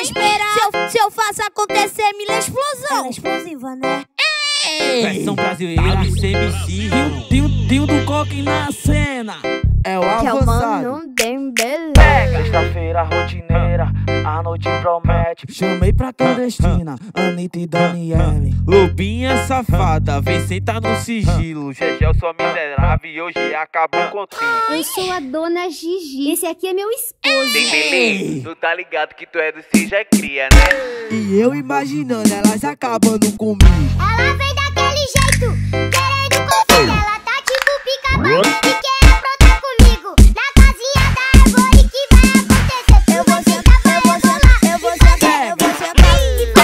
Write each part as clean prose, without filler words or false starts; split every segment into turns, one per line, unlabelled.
esperar. Se eu faço acontecer, Mila explosão.
Ela é explosiva, né?
Versão brasileira, MC. Tio do coque na cena. É o
Que é o
avançado.
Mano Dembele.
Sexta-feira rotineira, a noite promete.
Chamei pra clandestina, Anitta e Daniele. Lobinha safada, vem sentar no sigilo.
Gegel, sua miserável, e hoje acabou contigo.
Eu sou a dona Gigi. Esse aqui é meu esposo.
Dembele, tu tá ligado que tu é do Se Já Cria, né?
E eu imaginando elas acabando comigo.
Ela vem daquele jeito, querendo confia. Ela tá tipo pica-pau e quer aprontar comigo. Na casinha da árvore que vai acontecer. Eu vou sentar, eu vou sentar, eu vou sentar, eu vou sentar.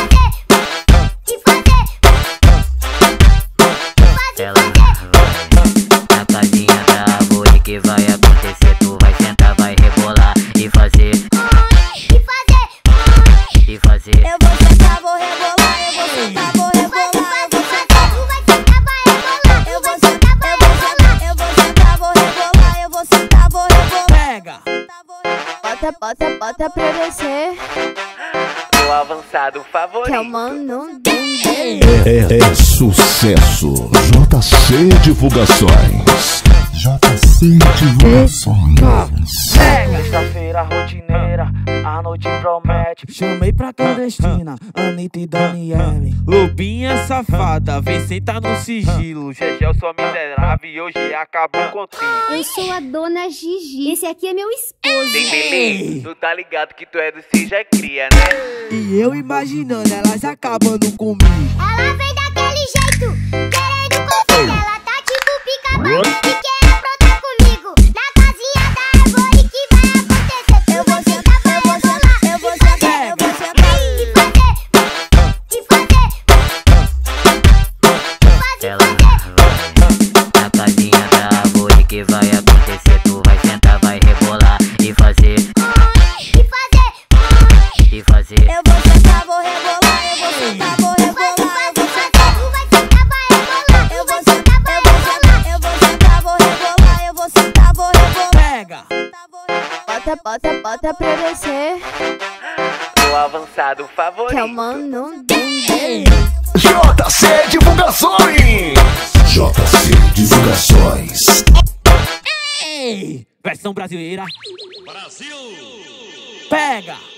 E fazer.
Ela vai na casinha da árvore que vai acontecer. Tu vai sentar, vai rebolar e fazer. E fazer.
Eu vou sentar, vou rebolar. Eu vou sentar, vou rebolar. Eu vou sentar.
Tu vai sentar, vai rebolar.
Eu vou sentar, eu vou sentar. Eu vou sentar, vou rebolar. Eu vou sentar, vou rebolar.
Pega!
Bota pra descer.
O avançado favorito.
Que é o Mano Dembele.
É sucesso. JC Divulgações. JC Divulgações.
Sexta-feira rotineira, a noite promete.
Chamei pra clandestina, Anitta e Daniele. Lobinha safada, vem sentar no sigilo.
Gegel, sua miserável, e hoje acabou contigo.
Eu sou a dona Gigi. Esse aqui é meu esposo.
Dembele, tu tá ligado que tu é do Se Já Cria, né?
E eu imaginando elas acabando comigo.
Ela vem daquele jeito, querendo confia. Ela tá tipo pica-pau e quer aprontar comigo. Na casinha da árvore que vai acontecer. Eu vou sentar, eu vou sentar, eu vou sentar, eu vou sentar. E fazer.
Ela vai na casinha da árvore que vai acontecer. Tu vai sentar, vai rebolar e fazer. E fazer.
Eu vou sentar, vou rebolar. Eu vou sentar, vou rebolar. Eu vou sentar.
Tu vai sentar, vai rebolar.
Eu vou sentar, eu vou sentar. Eu vou sentar, vou rebolar. Eu vou sentar, vou rebolar.
Pega!
Bota pra descer.
O avançado favorito.
Que é o Mano Dembele.
JC Divulgações. JC Divulgações.
Versão brasileira. Pega!